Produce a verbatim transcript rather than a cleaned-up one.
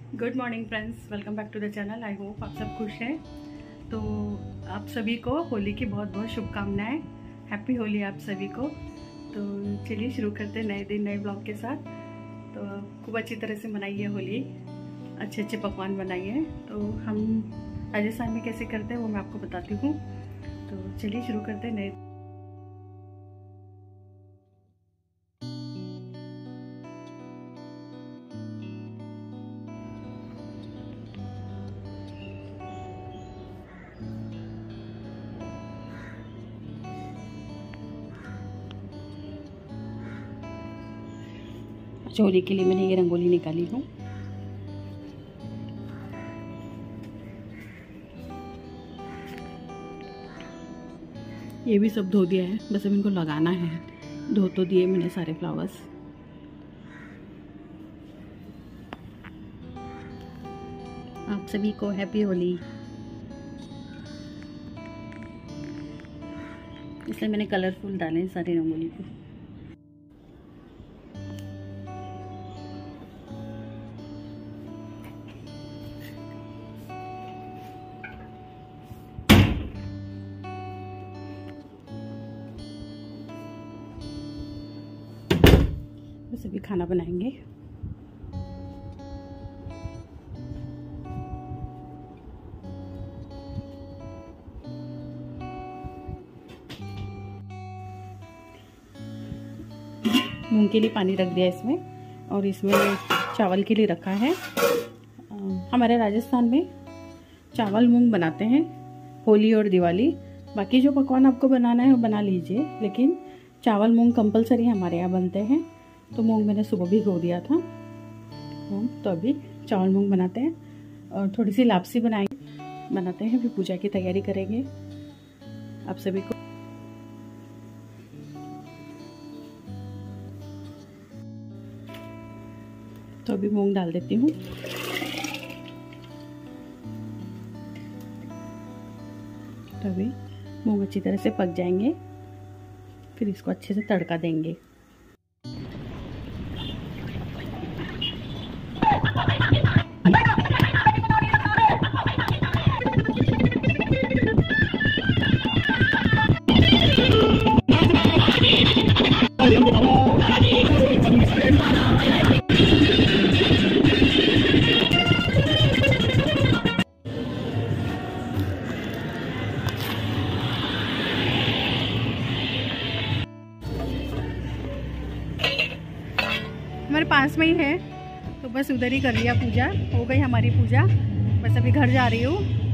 Good morning friends, welcome back to the channel. I hope आप सब खुश हैं। तो आप सभी को होली की बहुत बहुत शुभकामनाएं। हैप्पी होली आप सभी को। तो चलिए शुरू करते हैं नए दिन नए ब्लॉग के साथ। तो खूब अच्छी तरह से मनाइए होली, अच्छे अच्छे पकवान बनाइए। तो हम राजस्थान में कैसे करते हैं वो मैं आपको बताती हूँ। तो चलिए शुरू करते हैं नए। होली के लिए मैंने ये रंगोली निकाली हूँ। ये भी सब धो दिया है, बस अब इनको लगाना है। धो तो दिए मैंने सारे फ्लावर्स। आप सभी को हैप्पी होली। इसलिए मैंने कलरफुल डाले सारे रंगोली को। बस अभी खाना बनाएंगे। मूंग के लिए पानी रख दिया इसमें, और इसमें चावल के लिए रखा है। हमारे राजस्थान में चावल मूंग बनाते हैं होली और दिवाली। बाकी जो पकवान आपको बनाना है वो बना लीजिए, लेकिन चावल मूंग कंपलसरी हमारे यहाँ बनते हैं। तो मूंग मैंने सुबह भी धो दिया था, तो अभी चावल मूंग बनाते हैं। और थोड़ी सी लापसी बनाएंगे बनाते हैं, फिर पूजा की तैयारी करेंगे आप सभी को। तो अभी मूंग डाल देती हूँ। तो अभी मूंग अच्छी तरह से पक जाएंगे, फिर इसको अच्छे से तड़का देंगे। हमारे पास में ही है, तो बस उधर ही कर लिया पूजा। हो गई हमारी पूजा। बस अभी घर जा रही हूँ।